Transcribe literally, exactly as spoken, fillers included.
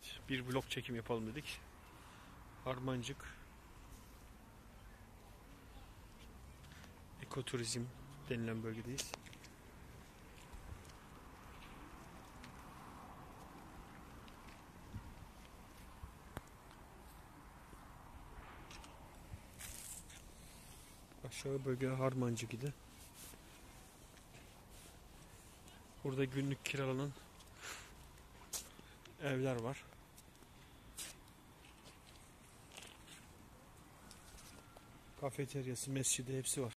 Evet, bir vlog çekim yapalım dedik. Harmancık Ekoturizm denilen bölgedeyiz. Aşağı bölge Harmancık idi. Burada günlük kiralanan evler var. Kafeteryası, mescidi hepsi var.